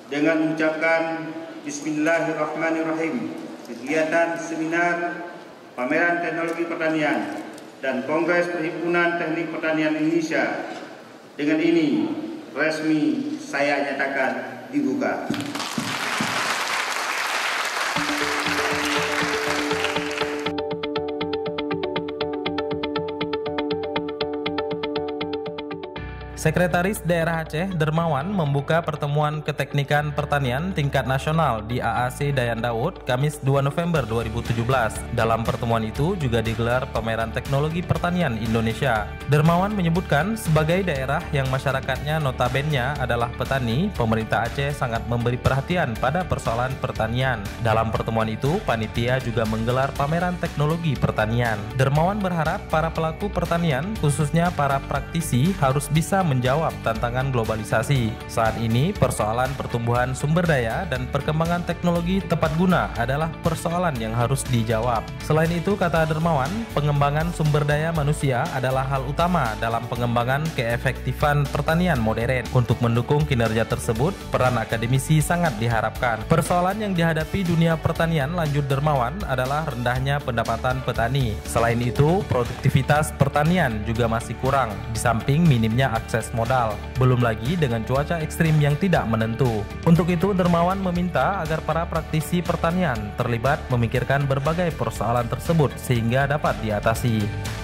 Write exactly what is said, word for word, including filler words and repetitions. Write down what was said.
dengan mengucapkan Bismillahirrahmanirrahim. Kegiatan seminar Pameran Teknologi Pertanian dan Kongres Perhimpunan Teknik Pertanian Indonesia dengan ini resmi saya nyatakan dibuka. Sekretaris Daerah Aceh Dermawan membuka pertemuan keteknikan pertanian tingkat nasional di A A C Dayan Daud Kamis dua November dua ribu tujuh belas. Dalam pertemuan itu juga digelar Pameran Teknologi Pertanian Indonesia. Dermawan menyebutkan sebagai daerah yang masyarakatnya notabene adalah petani, pemerintah Aceh sangat memberi perhatian pada persoalan pertanian. Dalam pertemuan itu, panitia juga menggelar Pameran Teknologi Pertanian. Dermawan berharap para pelaku pertanian, khususnya para praktisi, harus bisa menjawab tantangan globalisasi. Saat ini, persoalan pertumbuhan sumber daya dan perkembangan teknologi tepat guna adalah persoalan yang harus dijawab. Selain itu, kata Dermawan, pengembangan sumber daya manusia adalah hal utama dalam pengembangan keefektifan pertanian modern. Untuk mendukung kinerja tersebut, peran akademisi sangat diharapkan. Persoalan yang dihadapi dunia pertanian, lanjut Dermawan, adalah rendahnya pendapatan petani. Selain itu, produktivitas pertanian juga masih kurang, di samping minimnya akses modal, belum lagi dengan cuaca ekstrim yang tidak menentu. Untuk itu, Dermawan meminta agar para praktisi pertanian terlibat memikirkan berbagai persoalan tersebut sehingga dapat diatasi.